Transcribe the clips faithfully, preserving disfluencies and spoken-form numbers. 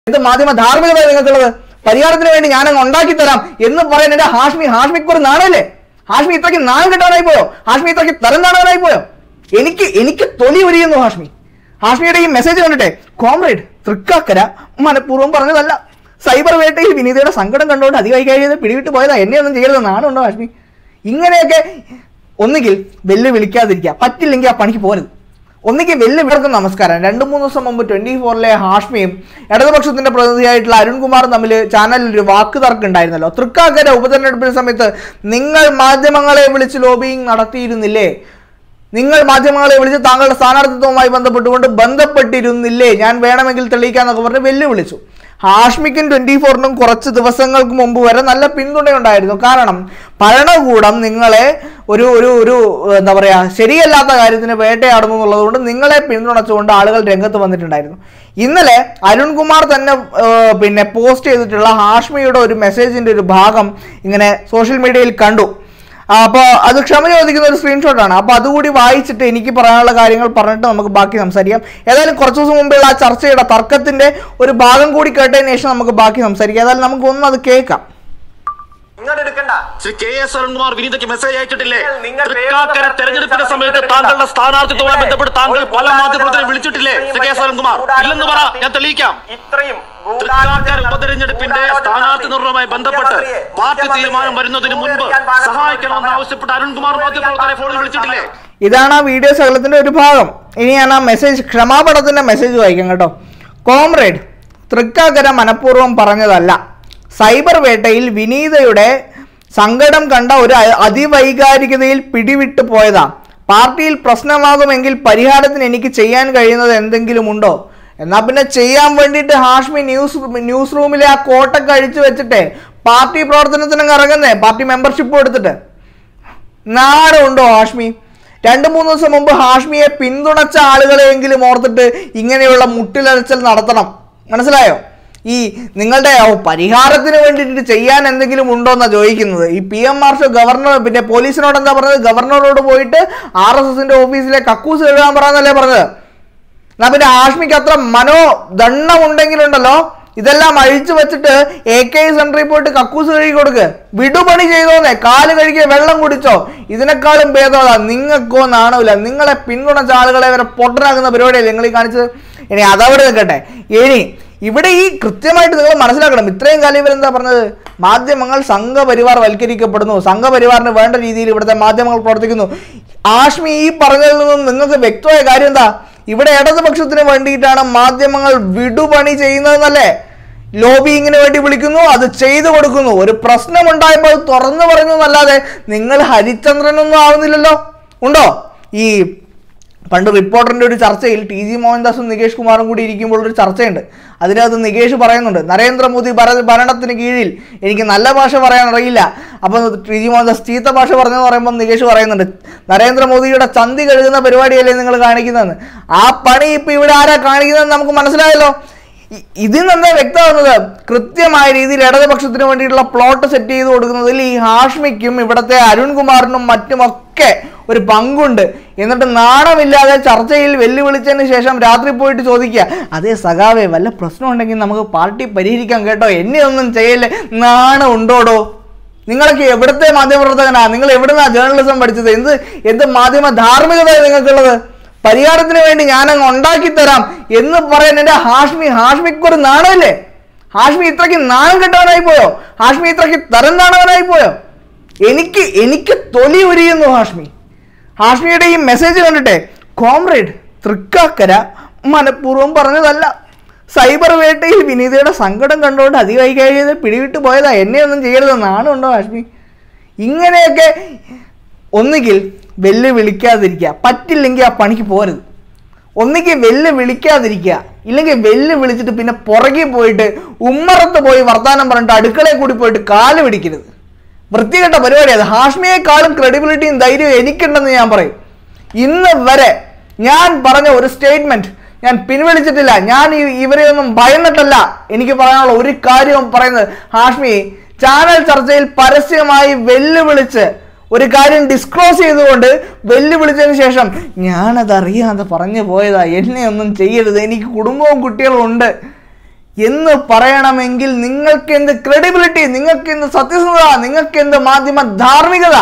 എന്ത് മാധ്യമ ധാർമ്മികത നിങ്ങൾക്കുള്ളത്? പരിഹാരത്തിന് വേണ്ടി ഞാനങ്ങ് ഉണ്ടാക്കി തരാം എന്ന് പറയാൻ എന്റെ ഹാഷ്മി ഹാഷ്മിക്ക് ഒരു നാണല്ലേ? ഹാഷ്മി ഇത്രയ്ക്ക് നാണം കെട്ടാനായി പോയോ? ഹാഷ്മി ഇത്രയ്ക്ക് തരം താണാനായി പോയോ? എനിക്ക് എനിക്ക് തൊലി ഉരിയുന്നു ഹാഷ്മി. ഹാഷ്മിയുടെ ഈ മെസ്സേജ് കണ്ടിട്ടെ, കോമ്രേഡ് തൃക്കാക്കര മനഃപൂർവ്വം പറഞ്ഞതല്ല, സൈബർ വേട്ടയിൽ വിനീതയുടെ സങ്കടം കണ്ടുകൊണ്ട് അതിവൈകാരികത പിടിവിട്ട് പോയതാ, എന്നെ ഒന്നും ചെയ്യരുത്, നാണുണ്ടോ ഹാഷ്മി? ഇങ്ങനെയൊക്കെ ഒന്നുകിൽ വെല്ലുവിളിക്കാതിരിക്കുക, പറ്റില്ലെങ്കിൽ ആ പണിക്ക് പോരുത്. ഒന്നിക്ക് വെല്ലുവിളിക്കും നമസ്കാരം. രണ്ട് മൂന്ന് ദിവസം മുമ്പ് ട്വന്റി ഫോറിലെ ഹാഷ്മിയും ഇടതുപക്ഷത്തിന്റെ പ്രതിനിധിയായിട്ടുള്ള അരുൺകുമാറും തമ്മിൽ ചാനലിൽ ഒരു വാക്ക് തർക്കം ഉണ്ടായിരുന്നല്ലോ. തൃക്കാക്കര ഉപതെരഞ്ഞെടുപ്പിന് സമയത്ത് നിങ്ങൾ മാധ്യമങ്ങളെ വിളിച്ച് ലോബിയിങ് നടത്തിയിരുന്നില്ലേ? നിങ്ങൾ മാധ്യമങ്ങളെ വിളിച്ച് താങ്കളുടെ സ്ഥാനാർത്ഥിത്വവുമായി ബന്ധപ്പെട്ടുകൊണ്ട് ബന്ധപ്പെട്ടിരുന്നില്ലേ? ഞാൻ വേണമെങ്കിൽ തെളിയിക്കാന്നൊക്കെ പറഞ്ഞ് വെല്ലുവിളിച്ചു. ഹാഷ്മിക്കും ട്വന്റി ഫോറിനും കുറച്ച് ദിവസങ്ങൾക്ക് മുമ്പ് വരെ നല്ല പിന്തുണയുണ്ടായിരുന്നു. കാരണം ഭരണകൂടം നിങ്ങളെ ഒരു ഒരു ഒരു എന്താ പറയാ ശരിയല്ലാത്ത കാര്യത്തിന് വേട്ടയാടുന്നു എന്നുള്ളത് കൊണ്ട് നിങ്ങളെ പിന്തുണച്ചുകൊണ്ട് ആളുകൾ രംഗത്ത് വന്നിട്ടുണ്ടായിരുന്നു. ഇന്നലെ അരുൺകുമാർ തന്നെ പിന്നെ പോസ്റ്റ് ചെയ്തിട്ടുള്ള ഹാഷ്മിയുടെ ഒരു മെസ്സേജിന്റെ ഒരു ഭാഗം ഇങ്ങനെ സോഷ്യൽ മീഡിയയിൽ കണ്ടു. അപ്പോൾ അത് ക്ഷമ ചോദിക്കുന്ന ഒരു സ്ക്രീൻഷോട്ടാണ്. അപ്പോൾ അതുകൂടി വായിച്ചിട്ട് എനിക്ക് പറയാനുള്ള കാര്യങ്ങൾ പറഞ്ഞിട്ട് നമുക്ക് ബാക്കി സംസാരിക്കാം. ഏതായാലും കുറച്ച് ദിവസം മുമ്പുള്ള ആ ചർച്ചയുടെ തർക്കത്തിന്റെ ഒരു ഭാഗം കൂടി കേട്ടതിന് ശേഷം നമുക്ക് ബാക്കി സംസാരിക്കാം. ഏതായാലും നമുക്ക് ഒന്ന് അത് കേൾക്കാം. ശ്രീ കെ എസ് അരുൺകുമാർ വിനീതയ്ക്ക് മെസ്സേജ് അയച്ചിട്ടില്ലേ? തൃക്കാക്കര തെരഞ്ഞെടുപ്പിന്റെ സമയത്ത് താങ്കളുടെ സ്ഥാനാർത്ഥിത്വവുമായി ബന്ധപ്പെട്ട് താങ്കൾ പല മാധ്യമപ്രവർത്തകരെ വിളിച്ചിട്ടില്ലേ? ശ്രീ കെ എസ് അരുൺകുമാർ ഇല്ലെന്ന് പറ, ഞാൻ തെളിയിക്കാം. തൃക്കാക്കര ഉപതെരഞ്ഞെടുപ്പിന്റെ സ്ഥാനാർത്ഥി നിർണയവുമായി ബന്ധപ്പെട്ട് പാർട്ടി തീരുമാനം വരുന്നതിന് മുൻപ് സഹായിക്കണമെന്ന് ആവശ്യപ്പെട്ട് അരുൺകുമാർ മാധ്യമപ്രവർത്തകരെ ഫോണിൽ വിളിച്ചിട്ടില്ലേ? ഇതാണ് ആ വീഡിയോ സകലത്തിന്റെ ഒരു ഭാഗം. ഇനി ഞാൻ ആ മെസ്സേജ് ക്ഷമാപണത്തിന്റെ മെസ്സേജ് വായിക്കാം കേട്ടോ. കോമ്രേഡ് തൃക്കാക്കര മനഃപൂർവ്വം പറഞ്ഞതല്ല, സൈബർ വേട്ടയിൽ വിനീതയുടെ സങ്കടം കണ്ട ഒരു അതിവൈകാരികതയിൽ പിടിവിട്ടു പോയതാ. പാർട്ടിയിൽ പ്രശ്നമാകുമെങ്കിൽ പരിഹാരത്തിന് എനിക്ക് ചെയ്യാൻ കഴിയുന്നത് എന്തെങ്കിലും ഉണ്ടോ? എന്നാ പിന്നെ ചെയ്യാൻ വേണ്ടിയിട്ട് ഹാഷ്മി ന്യൂസ് ന്യൂസ് റൂമിലെ ആ കോട്ടൊക്കെ അഴിച്ചു വെച്ചിട്ടേ പാർട്ടി പ്രവർത്തനത്തിനങ്ങ് ഇറങ്ങുന്നേ, പാർട്ടി മെമ്പർഷിപ്പ് എടുത്തിട്ട്. നാടുണ്ടോ ഹാഷ്മി? രണ്ട് മൂന്ന് ദിവസം മുമ്പ് ഹാഷ്മിയെ പിന്തുണച്ച ആളുകളെങ്കിലും ഓർത്തിട്ട് ഇങ്ങനെയുള്ള മുട്ടിലരച്ചൽ നടത്തണം. മനസ്സിലായോ? ഈ നിങ്ങളുടെ പരിഹാരത്തിന് വേണ്ടിയിട്ട് ചെയ്യാൻ എന്തെങ്കിലും ഉണ്ടോ എന്നാ ചോദിക്കുന്നത്. ഈ പി എം മാർഷൽ ഗവർണർ പിന്നെ പോലീസിനോട് എന്താ പറഞ്ഞത്? ഗവർണറോട് പോയിട്ട് ആർ എസ് എസിന്റെ ഓഫീസിലെ കക്കൂസ് എഴുതാൻ പറയാന്നല്ലേ പറഞ്ഞത്. എന്നാ പിന്നെ ഹാഷ്മിക്ക് അത്ര മനോദണ്ണം ഉണ്ടെങ്കിലുണ്ടല്ലോ ഇതെല്ലാം അഴിച്ചു വെച്ചിട്ട് എ കെ സെന്ററിൽ പോയിട്ട് കക്കൂസ് കഴുകി കൊടുക്ക്. വിടുപണി ചെയ്തോന്നേ, കാല് കഴുകിയ വെള്ളം കുടിച്ചോ. ഇതിനേക്കാളും ഭേദമാ. നിങ്ങൾക്കോ നാണമില്ല. നിങ്ങളെ പിന്തുണച്ച ആളുകളെ വരെ പൊട്ടനാക്കുന്ന പരിപാടിയല്ലേ നിങ്ങൾ ഈ കാണിച്ചത്. ഇനി അതവിടെ നിൽക്കട്ടെ. ഇനി ഇവിടെ ഈ കൃത്യമായിട്ട് നിങ്ങൾ മനസ്സിലാക്കണം. ഇത്രയും കാലം ഇവരെന്താ പറഞ്ഞത്? മാധ്യമങ്ങൾ സംഘപരിവാർ വൽക്കരിക്കപ്പെടുന്നു, സംഘപരിവാറിന് വേണ്ട രീതിയിൽ ഇവിടുത്തെ മാധ്യമങ്ങൾ പ്രവർത്തിക്കുന്നു. ഹാഷ്മി ഈ പറഞ്ഞതിൽ നിന്നും നിങ്ങൾക്ക് വ്യക്തമായ കാര്യം എന്താ? ഇവിടെ ഇടതുപക്ഷത്തിന് വേണ്ടിയിട്ടാണ് മാധ്യമങ്ങൾ വിടുപണി ചെയ്യുന്നതെന്നല്ലേ? ലോബിയിങ്ങിന് വേണ്ടി വിളിക്കുന്നു, അത് ചെയ്തു കൊടുക്കുന്നു. ഒരു പ്രശ്നം ഉണ്ടായപ്പോൾ തുറന്നു പറഞ്ഞു എന്നല്ലാതെ നിങ്ങൾ ഹരിചന്ദ്രനൊന്നും ആവുന്നില്ലല്ലോ. ഉണ്ടോ? ഈ പണ്ട് റിപ്പോർട്ടറിന്റെ ഒരു ചർച്ചയിൽ ടി ജി മോഹൻദാസും നികേഷ് കുമാറും കൂടി ഇരിക്കുമ്പോൾ ഒരു ചർച്ചയുണ്ട്. അതിനകത്ത് നികേഷ് പറയുന്നുണ്ട്, നരേന്ദ്രമോദി ഭരണത്തിന് കീഴിൽ എനിക്ക് നല്ല ഭാഷ പറയാൻ അറിയില്ല. അപ്പം ടി ജി മോഹൻദാസ് ചീത്ത ഭാഷ പറഞ്ഞെന്ന് പറയുമ്പോൾ നികേഷ് പറയുന്നുണ്ട്, നരേന്ദ്രമോദിയുടെ ചന്തി കഴുകുന്ന പരിപാടിയല്ലേ നിങ്ങൾ കാണിക്കുന്നതെന്ന്. ആ പണി ഇപ്പം ഇവിടെ ആരാ കാണിക്കുന്നതെന്ന് നമുക്ക് മനസ്സിലായല്ലോ. ഇതിൽ നിന്ന് വ്യക്തമാകുന്നത് കൃത്യമായ രീതിയിൽ ഇടതുപക്ഷത്തിന് വേണ്ടിയിട്ടുള്ള പ്ലോട്ട് സെറ്റ് ചെയ്ത് കൊടുക്കുന്നതിൽ ഈ ഹാഷ്മിക്കും ഇവിടുത്തെ അരുൺകുമാറിനും മറ്റുമൊക്കെ ഒരു പങ്കുണ്ട്. എന്നിട്ട് നാണമില്ലാതെ ചർച്ചയിൽ വെല്ലുവിളിച്ചതിന് ശേഷം രാത്രി പോയിട്ട് ചോദിക്കുക, അതേ സഖാവേ വല്ല പ്രശ്നം ഉണ്ടെങ്കിൽ നമുക്ക് പാർട്ടി പരിഹരിക്കാം കേട്ടോ, എന്നെ ഒന്നും ചെയ്യല്ലേ. നാണം ഉണ്ടോടോ? നിങ്ങളൊക്കെ എവിടുത്തെ മാധ്യമപ്രവർത്തകനാ? നിങ്ങൾ എവിടുന്നാ ജേർണലിസം പഠിച്ചത്? എന്ത് എന്ത് മാധ്യമ ധാർമ്മികത നിങ്ങൾക്കുള്ളത്? പരിഹാരത്തിന് വേണ്ടി ഞാനങ്ങ് ഉണ്ടാക്കി തരാം എന്ന് പറയാൻ എന്റെ ഹാഷ്മി ഹാഷ്മിക്ക് ഒരു നാണമില്ലേ? ഹാഷ്മി ഇത്രയ്ക്ക് നാണം കെട്ടവനായി പോയോ? ഹാഷ്മി ഇത്രയ്ക്ക് തരം താണവനായി പോയോ? എനിക്ക് എനിക്ക് തൊലി ഉരിയുന്നു ഹാഷ്മി. ഹാഷ്മിയുടെ ഈ മെസ്സേജ് കണ്ടിട്ടെ, കോമ്രേഡ് തൃക്കാക്കര മനഃപൂർവ്വം പറഞ്ഞതല്ല, സൈബർ വേട്ടയിൽ വിനീതയുടെ സങ്കടം കണ്ടുകൊണ്ട് അതിവൈകാരികത പിടിവിട്ട് പോയതാ, എന്നെ ഒന്നും ചെയ്യരുത്. നാണുണ്ടോ ഹാഷ്മി? ഇങ്ങനെയൊക്കെ ഒന്നുകിൽ വെല്ലുവിളിക്കാതിരിക്കുക, പറ്റില്ലെങ്കിൽ ആ പണിക്ക് പോരുത്. ഒന്നിക്ക് വെല്ലുവിളിക്കാതിരിക്കുക, ഇല്ലെങ്കിൽ വെല്ലുവിളിച്ചിട്ട് പിന്നെ പുറകെ പോയിട്ട് ഉമ്മറത്ത് പോയി വർത്താനം പറഞ്ഞിട്ട് അടുക്കളയിൽ കൂടി പോയിട്ട് കാല് പിടിക്കരുത്. വൃത്തികെട്ട പരിപാടി അത്. ഹാഷ്മിയെക്കാളും ക്രെഡിബിലിറ്റിയും ധൈര്യവും എനിക്കുണ്ടെന്ന് ഞാൻ പറയും. ഇന്ന് വരെ ഞാൻ പറഞ്ഞ ഒരു സ്റ്റേറ്റ്മെന്റ് ഞാൻ പിൻവലിച്ചിട്ടില്ല. ഞാൻ ഇവരെ ഒന്നും ഭയന്നിട്ടല്ല. എനിക്ക് പറയാനുള്ള ഒരു കാര്യവും പറയുന്നത്, ഹാഷ്മി ചാനൽ ചർച്ചയിൽ പരസ്യമായി വെല്ലുവിളിച്ച് ഒരു കാര്യം ഡിസ്ക്ലോസ് ചെയ്തുകൊണ്ട് വെല്ലുവിളിച്ചതിന് ശേഷം ഞാനത് അറിയാതെ പറഞ്ഞു പോയതാ, എന്നെ ഒന്നും ചെയ്യരുത്, എനിക്ക് കുടുംബവും കുട്ടികളും ഉണ്ട് എന്ന് പറയണമെങ്കിൽ നിങ്ങൾക്ക് എന്ത് ക്രെഡിബിലിറ്റി, നിങ്ങൾക്ക് എന്ത് സത്യസന്ധത, നിങ്ങൾക്ക് എന്ത് മാധ്യമ ധാർമ്മികത?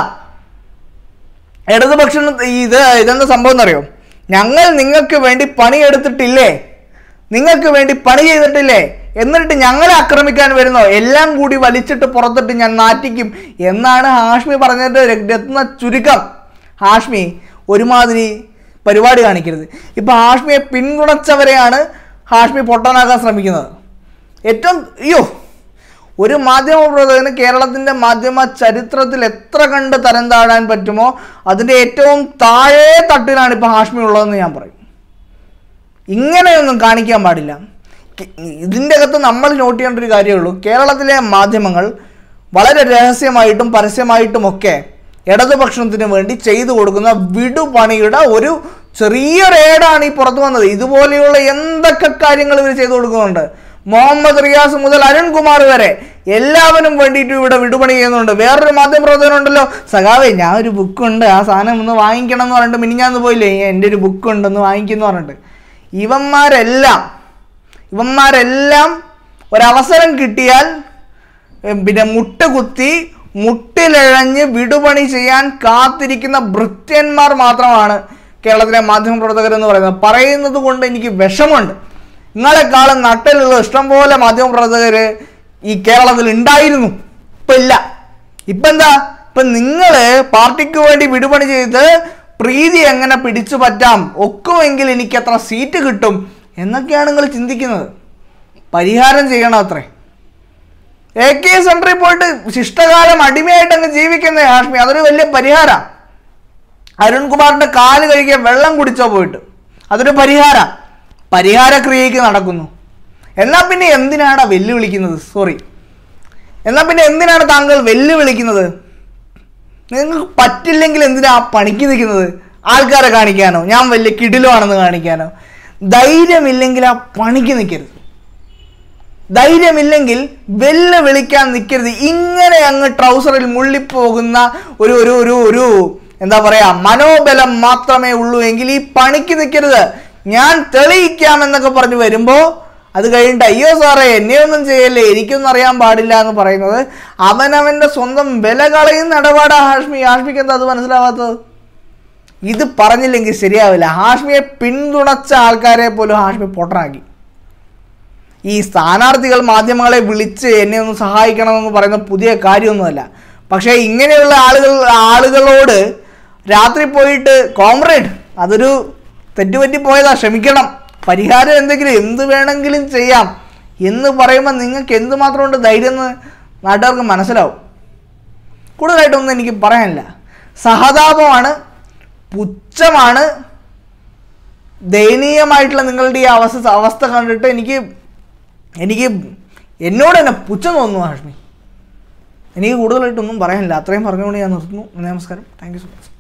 ഇടതുപക്ഷം ഇത് ഇതെന്താ സംഭവം എന്നറിയോ? ഞങ്ങൾ നിങ്ങൾക്ക് വേണ്ടി പണിയെടുത്തിട്ടില്ലേ, നിങ്ങൾക്ക് വേണ്ടി പണി ചെയ്തിട്ടില്ലേ, എന്നിട്ട് ഞങ്ങളെ ആക്രമിക്കാൻ വരുന്നോ? എല്ലാം കൂടി വലിച്ചിട്ട് പുറത്തിട്ട് ഞാൻ നാറ്റിക്കും എന്നാണ് ഹാഷ്മി പറഞ്ഞത്. രത്ന ചുരുക്കം. ഹാഷ്മി ഒരുമാതിരി പരിപാടി കാണിക്കരുത്. ഇപ്പം ഹാഷ്മിയെ പിന്തുണച്ചവരെയാണ് ഹാഷ്മി പൊട്ടാനാക്കാൻ ശ്രമിക്കുന്നത്. ഏറ്റവും അയ്യോ, ഒരു മാധ്യമ പ്രവർത്തകന് കേരളത്തിൻ്റെ മാധ്യമ ചരിത്രത്തിൽ എത്ര കണ്ട് തരം താഴാൻ പറ്റുമോ അതിൻ്റെ ഏറ്റവും താഴെ തട്ടിലാണ് ഇപ്പോൾ ഹാഷ്മി ഉള്ളതെന്ന് ഞാൻ പറയും. ഇങ്ങനെയൊന്നും കാണിക്കാൻ പാടില്ല. ഇതിൻ്റെ അകത്ത് നമ്മൾ നോട്ട് ചെയ്യേണ്ട ഒരു കാര്യമുള്ളൂ, കേരളത്തിലെ മാധ്യമങ്ങൾ വളരെ രഹസ്യമായിട്ടും പരസ്യമായിട്ടുമൊക്കെ ഇടതുപക്ഷത്തിന് വേണ്ടി ചെയ്തു കൊടുക്കുന്ന വിടുപണിയുടെ ഒരു ചെറിയൊരു ഏടാണ് ഈ പുറത്തു വന്നത്. ഇതുപോലെയുള്ള എന്തൊക്കെ കാര്യങ്ങൾ ഇവർ ചെയ്തു കൊടുക്കുന്നുണ്ട്. മുഹമ്മദ് റിയാസ് മുതൽ അരുൺകുമാർ വരെ എല്ലാവരും വേണ്ടിയിട്ട് ഇവിടെ വിടുപണി ചെയ്യുന്നുണ്ട്. വേറൊരു മാധ്യമപ്രവർത്തകനുണ്ടല്ലോ, സഖാവേ ഞാൻ ഒരു ബുക്കുണ്ട്, ആ സാധനം ഒന്ന് വാങ്ങിക്കണം എന്ന് പറഞ്ഞിട്ട് മിനിഞ്ഞാന്ന് പോയില്ലേ, എൻ്റെ ഒരു ബുക്കുണ്ടെന്ന് വാങ്ങിക്കുന്നു പറഞ്ഞിട്ട്. ഇവന്മാരെല്ലാം ഇവന്മാരെല്ലാം ഒരവസരം കിട്ടിയാൽ പിന്നെ മുട്ടുകുത്തി മുട്ടിലിഴഞ്ഞ് വിടുപണി ചെയ്യാൻ കാത്തിരിക്കുന്ന ഭൃത്യന്മാർ മാത്രമാണ് കേരളത്തിലെ മാധ്യമപ്രവർത്തകരെന്ന് പറയുന്നത്. പറയുന്നത് കൊണ്ട് എനിക്ക് വിഷമമുണ്ട്. നിങ്ങളെക്കാളും നട്ടലുള്ള ഇഷ്ടംപോലെ മാധ്യമപ്രവർത്തകർ ഈ കേരളത്തിൽ ഉണ്ടായിരുന്നു, ഇപ്പം ഇല്ല. ഇപ്പം എന്താ, ഇപ്പം നിങ്ങൾ പാർട്ടിക്ക് വേണ്ടി വിടുപണി ചെയ്ത് പ്രീതി എങ്ങനെ പിടിച്ചു പറ്റാം, ഒക്കുമെങ്കിൽ എനിക്ക് എത്ര സീറ്റ് കിട്ടും എന്നൊക്കെയാണ് നിങ്ങൾ ചിന്തിക്കുന്നത്. പരിഹാരം ചെയ്യണം അത്രേ. എ കെ സെന്ററിൽ പോയിട്ട് ശിഷ്ടകാലം അടിമയായിട്ട് അങ്ങ് ജീവിക്കുന്ന ഹാഷ്മി, അതൊരു വലിയ പരിഹാരം. അരുൺകുമാറിന്റെ കാല് കഴിക്കാൻ വെള്ളം കുടിച്ചോ പോയിട്ട്, അതൊരു പരിഹാരം. പരിഹാര ക്രിയയ്ക്ക് നടക്കുന്നു. എന്നാൽ പിന്നെ എന്തിനാണ് വെല്ലുവിളിക്കുന്നത്? സോറി, എന്നാൽ പിന്നെ എന്തിനാണ് താങ്കൾ വെല്ലുവിളിക്കുന്നത്? നിങ്ങൾക്ക് പറ്റില്ലെങ്കിൽ എന്തിനാ പണിക്ക് നിൽക്കുന്നത്? ആൾക്കാരെ കാണിക്കാനോ, ഞാൻ വലിയ കിടിലുമാണെന്ന് കാണിക്കാനോ? ധൈര്യമില്ലെങ്കിൽ ആ പണിക്ക് നിൽക്കരുത്. ധൈര്യമില്ലെങ്കിൽ വെല്ലുവിളിക്കാൻ നിൽക്കരുത്. ഇങ്ങനെ അങ്ങ് ട്രൗസറിൽ മുള്ളിപ്പോകുന്ന ഒരു ഒരു ഒരു ഒരു എന്താ പറയാ മനോബലം മാത്രമേ ഉള്ളൂ എങ്കിൽ ഈ പണിക്ക് നിൽക്കരുത്. ഞാൻ തെളിയിക്കാമെന്നൊക്കെ പറഞ്ഞു വരുമ്പോൾ അത് കഴിഞ്ഞിട്ട് അയ്യോ സാറേ എന്നെ ഒന്നും ചെയ്യല്ലേ, എനിക്കൊന്നും അറിയാൻ പാടില്ല എന്ന് പറയുന്നത് അവനവൻ്റെ സ്വന്തം വില കളയുന്ന ഇടപാടാ ഹാഷ്മി. ഹാഷ്മിക്ക് എന്താ അത് മനസ്സിലാവാത്തത്? ഇത് പറഞ്ഞില്ലെങ്കിൽ ശരിയാവില്ല. ഹാഷ്മിയെ പിന്തുണച്ച ആൾക്കാരെ പോലും ഹാഷ്മി പൊട്ടനാക്കി. ഈ സ്ഥാനാർത്ഥികൾ മാധ്യമങ്ങളെ വിളിച്ച് എന്നെ ഒന്ന് സഹായിക്കണമെന്ന് പറയുന്ന പുതിയ കാര്യമൊന്നുമല്ല. പക്ഷേ ഇങ്ങനെയുള്ള ആളുകൾ ആളുകളോട് രാത്രി പോയിട്ട് കോമ്രേഡ് അതൊരു തെറ്റുപറ്റി പോയതാ, ക്ഷമിക്കണം, പരിഹാരം എന്തെങ്കിലും എന്ത് വേണമെങ്കിലും ചെയ്യാം എന്ന് പറയുമ്പോൾ നിങ്ങൾക്ക് എന്തുമാത്രമുണ്ട് ധൈര്യം എന്ന് നാട്ടുകാർക്ക് മനസ്സിലാവും. കൂടുതലായിട്ടൊന്നും എനിക്ക് പറയാനില്ല. സഹതാപമാണ്, പുച്ഛമാണ്, ദയനീയമായിട്ടുള്ള നിങ്ങളുടെ ഈ അവസ്ഥ അവസ്ഥ കണ്ടിട്ട് എനിക്ക് എനിക്ക് എന്നോട് തന്നെ പുച്ഛം തോന്നുന്നു ഹാഷ്മി. എനിക്ക് കൂടുതലായിട്ടൊന്നും പറയാനില്ല. അത്രയും പറഞ്ഞുകൊണ്ട് ഞാൻ നിർത്തുന്നു. നമസ്കാരം. Thank you so much.